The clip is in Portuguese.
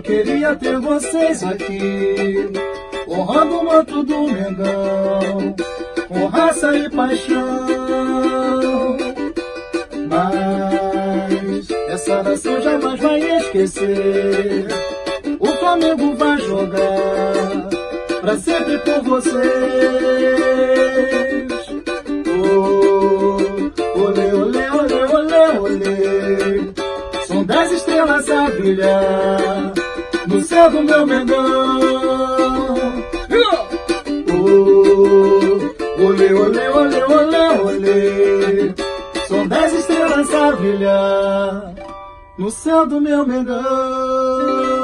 queria ter vocês aqui, honrando o manto do Mengão, com raça e paixão. Mas essa nação jamais vai esquecer, o Flamengo vai jogar pra sempre por vocês. Oh, olê, olê, olê, olê, olê. São 10 estrelas a brilhar no céu do meu Mengão. Oh, olê, olê, olê, olê, olê. São 10 estrelas a brilhar no céu do meu Mengão.